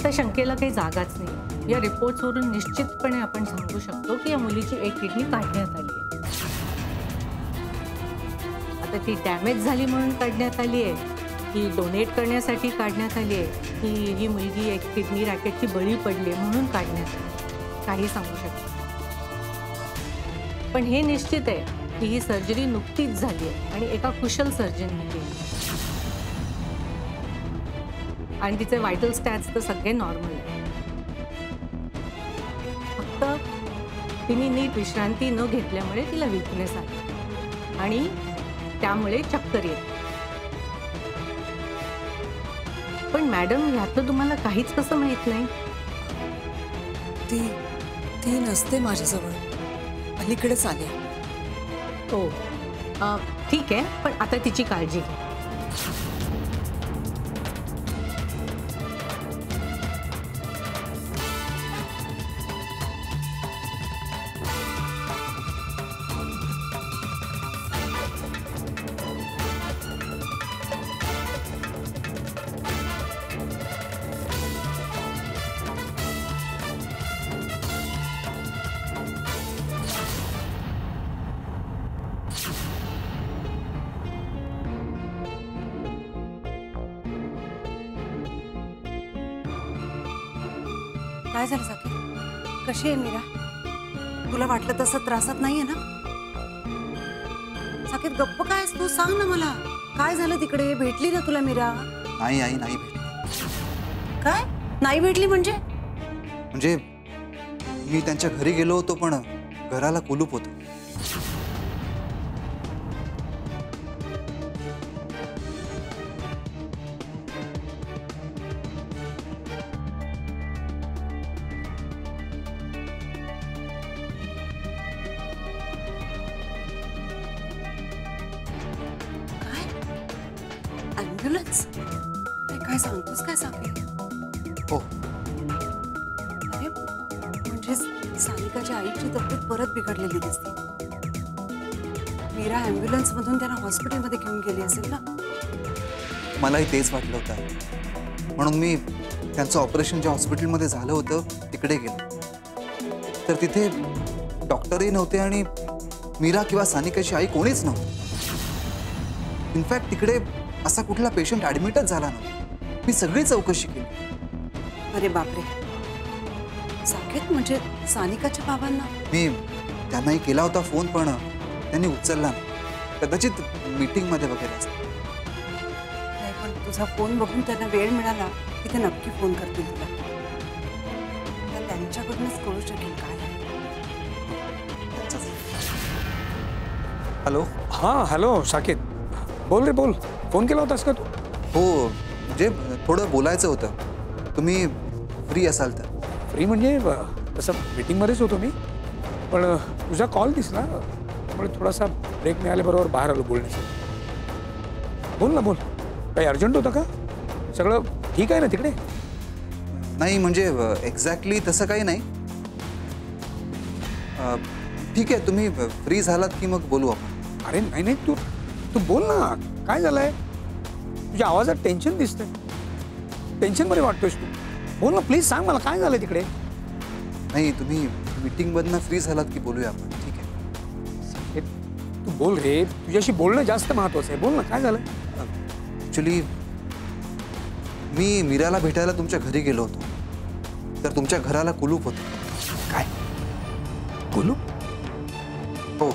आता शंकेला काही जागाच नाही. या रिपोर्ट्सवरून निश्चितपणे आपण सांगू शकतो की या मुलीची एक किडनी काढण्यात आली आहे. आता ती डॅमेज झाली म्हणून काढण्यात आली आहे, की डोनेट करण्यासाठी काढण्यात आली आहे, की ही मुलगी एक किडनी रॅकेटची बळी पडली म्हणून काढण्यात आली, काही सांगू शकतो. पण हे निश्चित आहे की ही सर्जरी नुकतीच झाली आहे आणि एका कुशल सर्जनने केली आणि तिचे व्हायटल स्टॅट्स तर सगळे नॉर्मल आहे. फक्त तिने नीट विश्रांती न घेतल्यामुळे तिला वीकनेस आली आणि त्यामुळे चक्कर येते. पण मॅडम, ह्यातलं तुम्हाला काहीच कसं माहित नाही? ती नसते माझ्याजवळ, अलीकडेच आली. हो, ठीक आहे, पण आता तिची काळजी घ्या. काय झालं साकी? कशी आहे मीरा? तुला वाटलं तसं त्रासात नाहीये ना? साकीत गप्प काय आहेस तू? सांग ना मला, काय झालं तिकडे? भेटली ना तुला मीरा? नाही आई, नाही भेटली. काय नाही भेटली म्हणजे? म्हणजे मी त्यांच्या घरी गेलो होतो, पण घराला कुलूप होतं. ॲम्ब्युलन्स? काय सांगतोस काय साकी? हो. अरे म्हणजे सानिकाच्या आईची तब्येत परत बिघडलेली दिसते. मीरा ॲम्ब्युलन्स मधून त्यांना हॉस्पिटलमध्ये घेऊन गेली असेल ना? मलाही तेच वाटलं होतं, म्हणून मी त्यांचं ऑपरेशन ज्या हॉस्पिटलमध्ये झालं होतं तिकडे गेलो. तर तिथे डॉक्टरही नव्हते आणि मीरा किंवा सानिकाची आई कोणीच नव्हतं. इनफॅक्ट तिकडे असा कुठला पेशंट ॲडमिटच झाला नव्हता. मी सगळी चौकशी केली. अरे बापरे, साकेत म्हणजे सानिकाच्या बाबांना? मी त्यांनाही केला होता फोन, पण त्यांनी उचलला नाही. कदाचित मीटिंगमध्ये वगैरे असतं. नाही, पण तुझा फोन बघून त्यांना वेळ मिळाला की ते नक्की फोन करतील तुला. त्यांच्याकडूनच कळू शकेल काय. हॅलो. हां हॅलो साकेत, बोल रे बोल. फोन केला होतास का तू? हो, म्हणजे थोडं बोलायचं होतं. तुम्ही फ्री असाल तर? फ्री म्हणजे तसं मीटिंगमध्येच होतो मी, पण तुझा कॉल दिसला त्यामुळे थोडासा ब्रेक मिळाल्याबरोबर बाहेर आलो बोलण्यासाठी. बोल ना बोल. काही अर्जंट होतं का? सगळं ठीक आहे ना तिकडे? नाही, म्हणजे एक्झॅक्टली तसं काही नाही. ठीक आहे, तुम्ही फ्री झालात की मग बोलू आपण. अरे नाही नाही, तू तू बोल ना. काय झालंय? तुझ्या आवाजात टेन्शन दिसतंय. टेन्शनमध्ये वाटतोयस तू. बोल ना प्लीज, सांग मला काय झालंय तिकडे. नाही, तुम्ही मीटिंगमधनं फ्री झालात की बोलूया आपण. ठीक आहे, तू बोल रे. तुझ्याशी बोलणं जास्त महत्वाचं आहे. बोल ना काय झालं. ॲक्च्युली मी मीराला भेटायला तुमच्या घरी गेलो होतो, तर तुमच्या घराला कुलूप होतं. काय कुलूप? हो.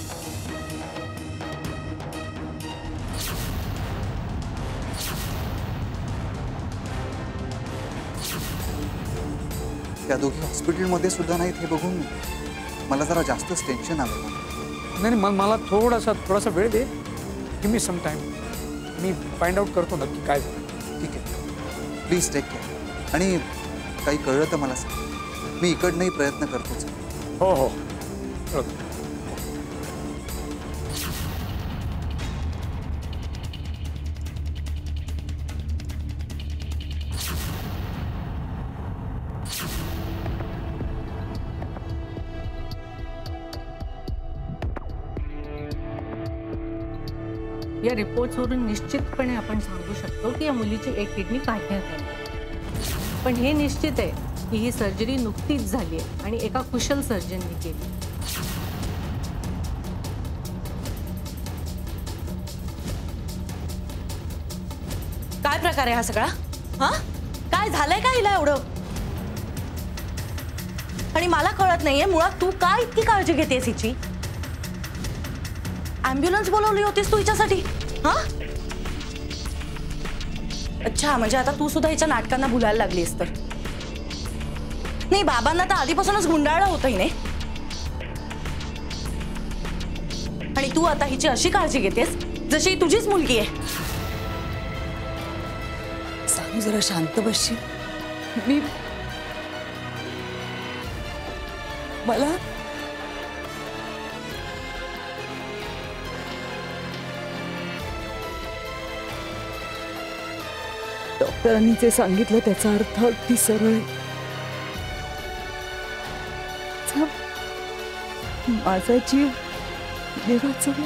त्या दोघी हॉस्पिटलमध्ये सुद्धा नाहीत हे बघून मला जरा जास्तच टेन्शन आलं. नाही नाही, मला थोडासा वेळ दे. Give me some time. मी फाइंड आउट करतो नक्की काय झालं. ठीक आहे, प्लीज टेक केअर. आणि काही कळलं तर मला सांग. मी इकडनंही प्रयत्न करतोच. हो हो. या रिपोर्ट्सवरून निश्चितपणे आपण सांगू शकतो की या मुलीची एक किडनी काढण्यात आली. पण हे निश्चित आहे की ही सर्जरी नुकतीच झाली आहे आणि एका कुशल सर्जनने केली. काय प्रकार आहे हा सगळा? हा, काय झालंय का हिला एवढं? आणि मला कळत नाहीये मुळात तू काय इतकी काळजी घेतेस हिची? ॲम्ब्युलन्स बोलवली होतीस तू हिच्यासाठी? हा, अच्छा, म्हणजे आता तू सुद्धा हिच्या नाटकांना भुलायला लागलीस तर? नाही, बाबांना तर आधीपासूनच गुंडाळलं होतं हिने. आणि तू आता हिची अशी काळजी घेतेस जशी ही तुझीच मुलगी आहे. सानू जरा शांत बसशील? मला डॉक्टरांनी जे सांगितलं त्याचा अर्थ अगदी सरळ आहे. माझा जीव देवाचा.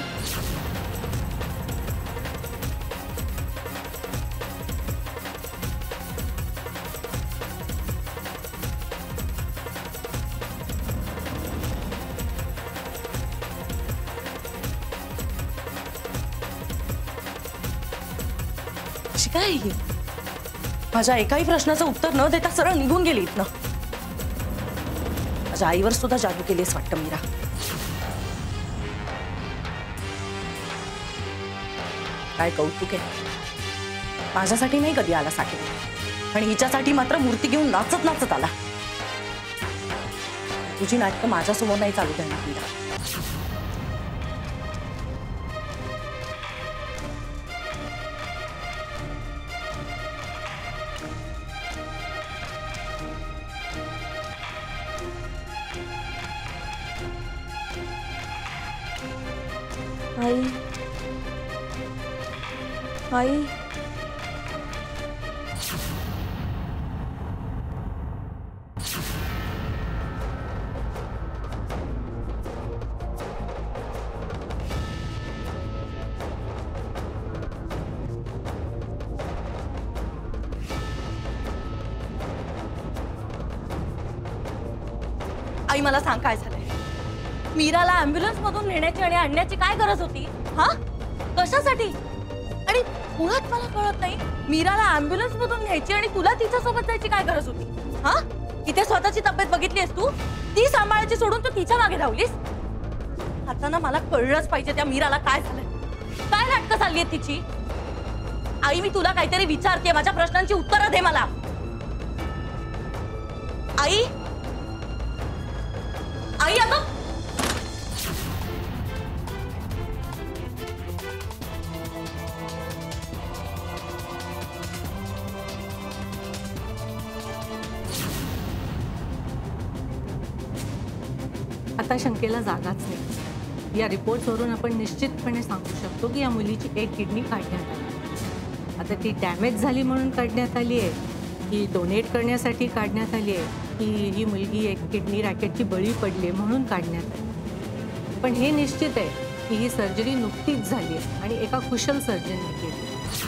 काय ही? माझ्या एकाही प्रश्नाचं उत्तर न देता सरळ निघून गेली इथनं. माझ्या आईवर सुद्धा जादू केलीस वाटतं मीरा. काय कौतुक आहे. माझ्यासाठी नाही कधी आला साकेत, आणि हिच्यासाठी मात्र मूर्ती घेऊन नाचत नाचत आला. तुझी नाटकं माझ्यासमोर नाही चालू करणार मीरा. आई, आई, आई मला सांग काय झालंय? मीराला ॲम्ब्युलन्स मधून नेण्याची आणि आणण्याची काय गरज होती? हा, कशासाठी? आणि मुळात मला कळत नाही, मीराला ॲम्ब्युलन्स मधून न्यायची आणि तुला तिच्या सोबत जायची काय गरज होती? हा, इथे स्वतःची तब्येत बघितलीस तू? ती सांभाळायची सोडून तू तिच्या मागे धावलीस. आता ना मला कळलंच पाहिजे त्या मीराला काय झालंय, काय नाटकं चालली आहेत तिची. आई, मी तुला काहीतरी विचारते, माझ्या प्रश्नांची उत्तरं दे मला. आई, आई, अगं आता शंकेला जागाच नाही. या रिपोर्ट्सवरून आपण निश्चितपणे सांगू शकतो की या मुलीची एक किडनी काढण्यात आली. आता ती डॅमेज झाली म्हणून काढण्यात आली आहे, की डोनेट करण्यासाठी काढण्यात आली आहे, की ही मुलगी एक किडनी रॅकेटची बळी पडली म्हणून काढण्यात आली. पण हे निश्चित आहे की ही सर्जरी नुकतीच झाली आहे आणि एका कुशल सर्जनने केली.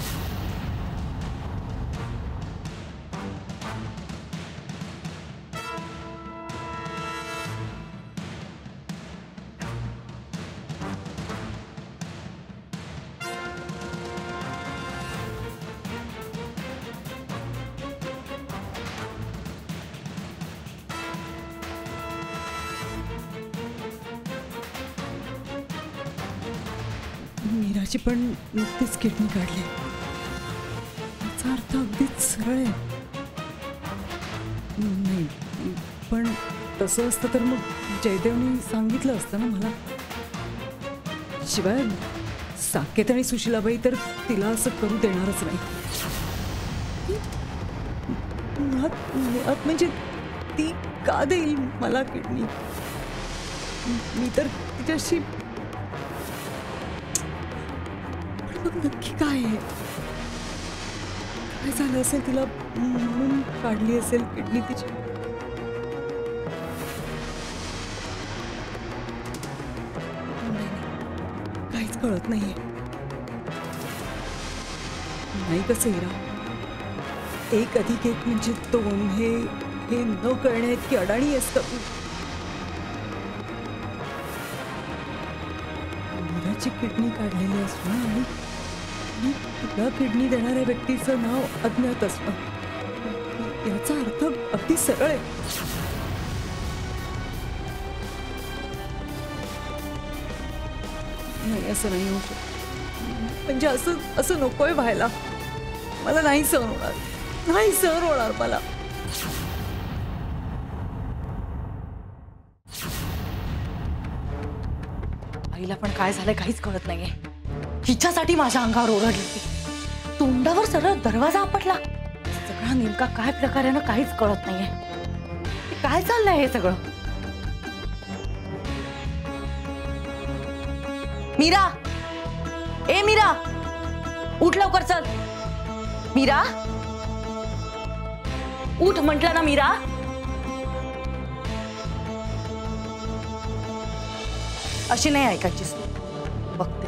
मीराची पण नुकतीच किडनी काढली. याचा अर्थ अगदीच सरळ आहे. नाही, पण तसं असतं तर मग जयदेवनी सांगितलं असतं ना मला. शिवाय साकेत आणि सुशीलाबाई तर तिला असं करू देणारच नाही. मुळात म्हणजे ती का देईल मला किडनी? मी तर तिच्याशी नक्की काय आहे? काय झालं असेल तिला म्हणून काढली असेल किडनी तिची? काहीच कळत नाहीये. नाही कसं इरा, 1 + 1 म्हणजे 2 हे न कळणे इतकी अडाणी आहेस का तू? मीराची किडनी काढलेली असणं आणि तुला किडनी देणाऱ्या व्यक्तीचं नाव अज्ञात असणं याचा अर्थ अगदी सरळ आहे. नाही, असं नाही होऊ शकत. म्हणजे असं नकोय व्हायला. मला नाही सहन होणार, नाही सहन होणार मला. आईला पण काय झालंय काहीच कळत नाहीये. हिच्यासाठी माझ्या अंगावर ओरडली ती. तोंडावर सरळ दरवाजा आपटला. सगळा नेमका काय प्रकार आहे ना काहीच कळत नाहीये. काय चाललंय हे सगळं? मीरा, ए मीरा, उठ लवकर चल. मीरा, उठ म्हटलं ना मीरा. अशी नाही ऐकायचीस तू. बघते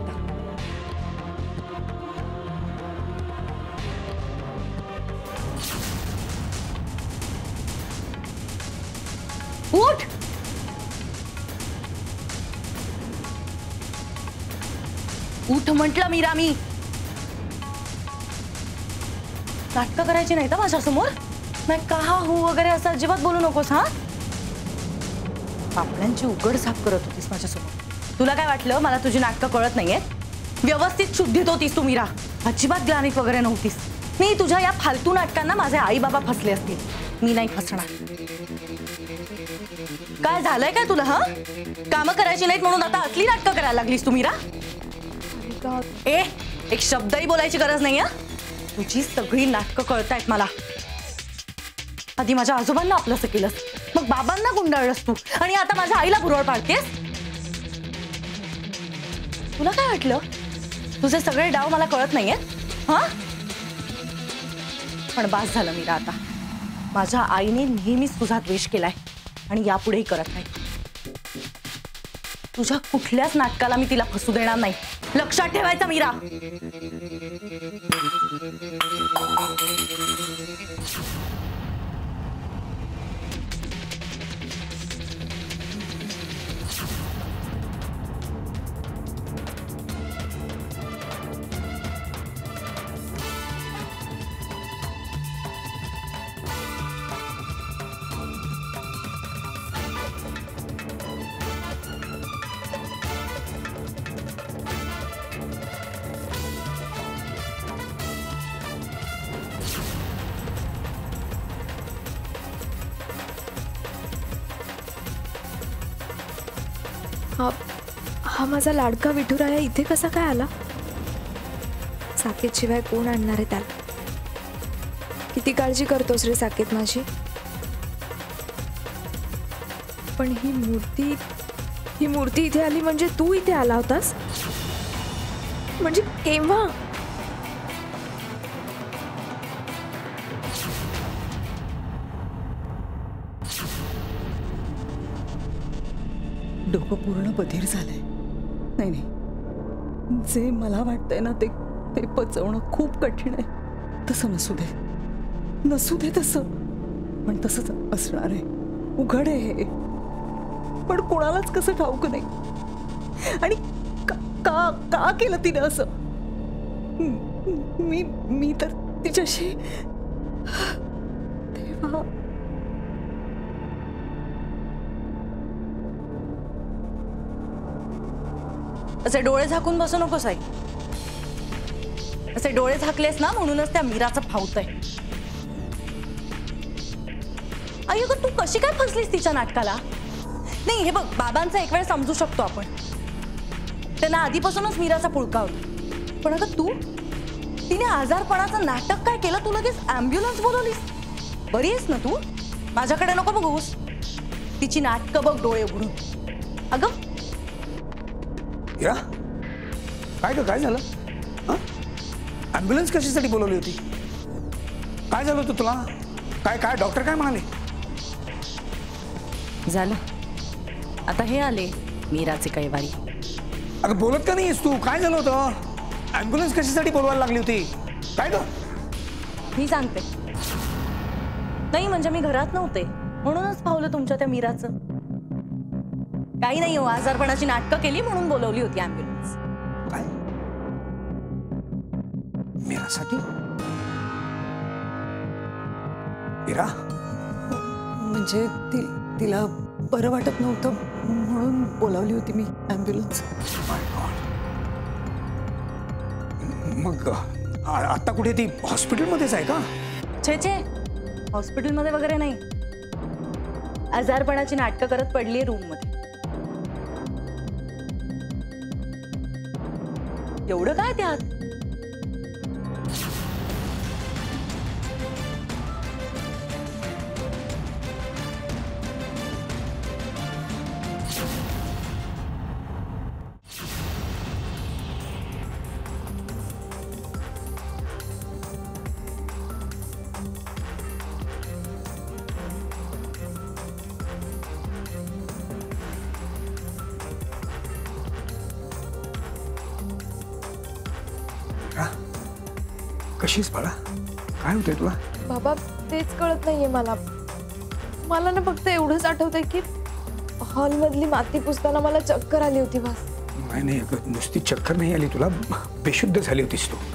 उठ. उठ म्हटलं मीरा. मी नाटकं करायची नाही तर माझ्यासमोर. मैं कहा हूं वगैरे असं अजिबात बोलू नकोस. हा, पापड्यांची उघड साफ करत होतीस माझ्यासमोर. तुला काय वाटलं मला तुझी नाटकं कळत नाहीये? व्यवस्थित शुद्धीत होतीस तू मीरा. अजिबात ग्लानीत वगैरे नव्हतीस. मी तुझ्या या फालतू नाटकांना माझे आई बाबा फसले असतील. मी नाही फसणार. काय झालंय काय तुला? हा, कामं करायची नाहीत म्हणून आता असली नाटकं करायला लागलीस तू मीरा. ए, एक शब्दही बोलायची गरज नाही. तुझी सगळी नाटकं कळतायत मला. आधी माझ्या आजोबांना आपलंसं केलंस, मग बाबांना गुंडाळलंस तू, आणि आता माझ्या आईला पुरवळ पाडतेस. तुला काय वाटलं तुझे सगळे डाव मला कळत नाहीयेत? हा, पण बास झालं मीरा. आता माझ्या आईने नेहमीच तुझा द्वेष केलाय आणि यापुढेही करत नाही. तुझ्या कुठल्याच नाटकाला मी तिला फसू देणार नाही. लक्षात ठेवायचं मीरा. हा माझा लाडका विठुराया इथे कसा काय आला? साकेत शिवाय कोण आणणार आहे त्याला? किती काळजी करतोस रे साकेत माझी. पण ही मूर्ती इथे आली म्हणजे तू इथे आला होतास? म्हणजे केव्हा? डोकं पूर्ण बधीर झालंय. नाही, जे मला वाटतंय ना ते पचवणं खूप कठीण आहे. तसं नसू दे तसं. पण तसंच असणार आहे. उघड आहे हे. पण कोणालाच कसं ठाऊक नाही. आणि का केलं तिने असं? मी तर तिच्याशी तेव्हा असे डोळे झाकून बसू नकोस आई. असे डोळे झाकलेस ना म्हणूनच त्या मीराचं फावतंय. आई अगं तू कशी काय फसलीस तिच्या नाटकाला? नाही हे बघ, बाबांचा एक वेळ समजू शकतो आपण. त्यांना आधीपासूनच मीराचा पुळका होता. पण अगं तू, तिने आजारपणाचं नाटक काय केलं? तू लगेच ॲम्ब्युलन्स बोलवलीस. बरी आहेस ना तू? माझ्याकडे नको बघूस. तिची नाटकं बघ डोळे उघडून. अगं या काय झालं? ॲम्ब्युलन्स कशासाठी बोलवली होती? काय झालं होतं तुला? काय डॉक्टर काय म्हणाले? झालं आता हे आले मीराचे कैवारी. अगं बोलत का नाहीस तू? काय झालं होतं? ॲम्ब्युलन्स कशासाठी बोलवायला लागली होती? काय ग? मी सांगते. नाही म्हणजे मी घरात नव्हते म्हणूनच पावलं तुमच्या त्या मीराचं. काही नाही हो, आजारपणाची नाटकं केली म्हणून बोलवली होती ॲम्ब्युलन्स. काय मीरासाठी? मीरा म्हणजे तिला बरं वाटत नव्हतं म्हणून बोलावली होती मी ॲम्ब्युलन्स. माय गॉड. मग आता कुठे ती हॉस्पिटलमध्येच आहे का? छे हॉस्पिटलमध्ये वगैरे नाही, आजारपणाची नाटकं करत पडली रूम मध्ये. एवढं काय त्यात? कशीच बाळा? काय होतंय तुला? बाबा तेच कळत नाहीये मला ना फक्त एवढंच आठवतंय की हॉलमधली माती पुसताना मला चक्कर आली होती बस. नाही अगं, नुसती चक्कर नाही आली तुला, बेशुद्ध झाली होतीस तू.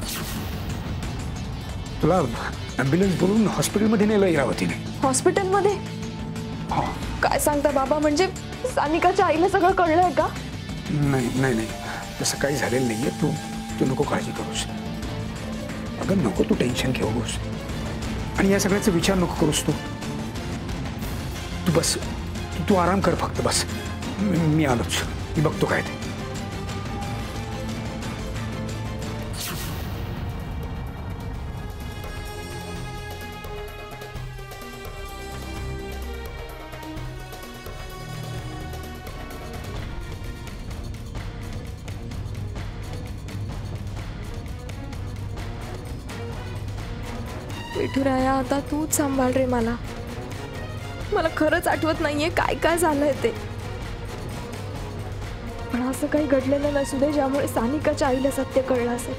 तुला ॲम्ब्युलन्स बोलून हॉस्पिटलमध्ये नेलं इरावतीने. हॉस्पिटलमध्ये? हो. काय सांगता बाबा, म्हणजे सानिकाच्या आईला सगळं कळलंय का? नाही तसं काही झालेलं नाहीये. तू नको काळजी करूस. अगं नको तू टेन्शन घेऊस आणि या सगळ्याचा विचार नको करूस. तू बस, तू आराम कर फक्त बस. मी आलोच, मी बघतो काय ते. विठुराया आता तूच सांभाळ रे मला खरंच आठवत नाहीये काय झालंय ते. पण असं काही घडलेलं नसू दे ज्यामुळे सानिकाच्या आईला सत्य कळलं असेल.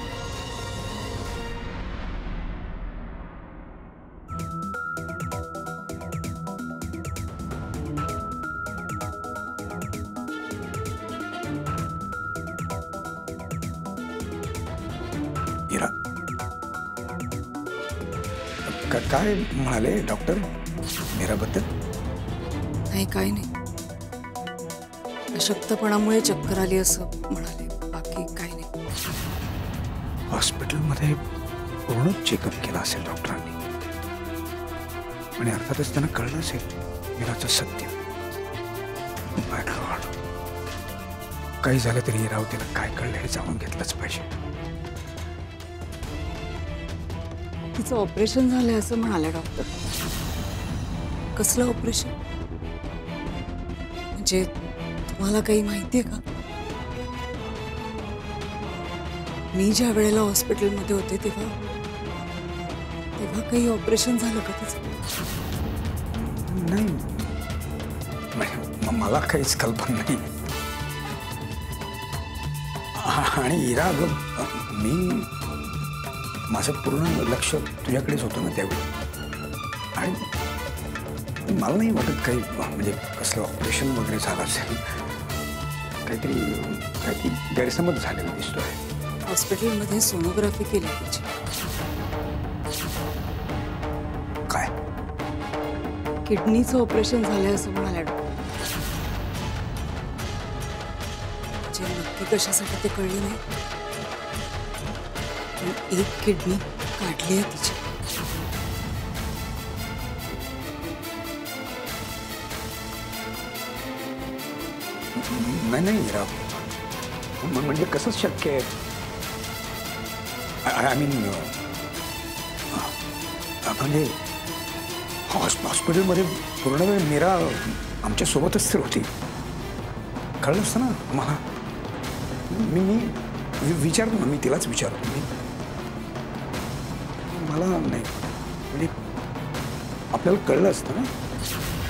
इरा काय म्हणाले डॉक्टर मीराबद्दल? नाही काही नाही, अशक्तपणामुळे चक्कर आली असं म्हणाले, बाकी काही नाही. हॉस्पिटलमध्ये पूर्ण चेकअप केला असेल डॉक्टरांनी आणि अर्थातच त्यांना कळलं असेल मीराचं सत्य. My god. काही झालं तरी इरावतीला काय कळलं हे जाणून घेतलंच पाहिजे. तिचं ऑपरेशन झालंय असं म्हणाले डॉक्टर. कसलं ऑपरेशन? म्हणजे तुम्हाला काही माहितीये का? मी ज्या वेळेला हॉस्पिटलमध्ये होते तेव्हा काही ऑपरेशन झालं का तिचं? नाही मला काहीच कल्पना नाही. आणि इरा अगं, मी माझं पूर्ण लक्ष तुझ्याकडेच होतं ना त्यावेळी. आणि मला नाही वाटत काही म्हणजे कसलं ऑपरेशन वगैरे झालं असेल. काहीतरी गैरसमज झालेला दिसतोय. हॉस्पिटलमध्ये सोनोग्राफी केली तिची. काय? किडनीचं ऑपरेशन झालंय असं म्हणाले डॉक्टर. म्हणजे नक्की कशासाठी ते कळले नाही. एक किडनी काढली आहे तिची. नाही राव, म्हणजे कसं शक्य आहे? आय मीन म्हणजे हॉस्पिटलमध्ये पूर्ण वेळ मीरा आमच्या सोबतच तर होती. कळलं असतं ना मला. मी विचारतो ना, मी तिलाच विचारतो. मला नाही म्हणजे आपल्याला कळलं असतं ना.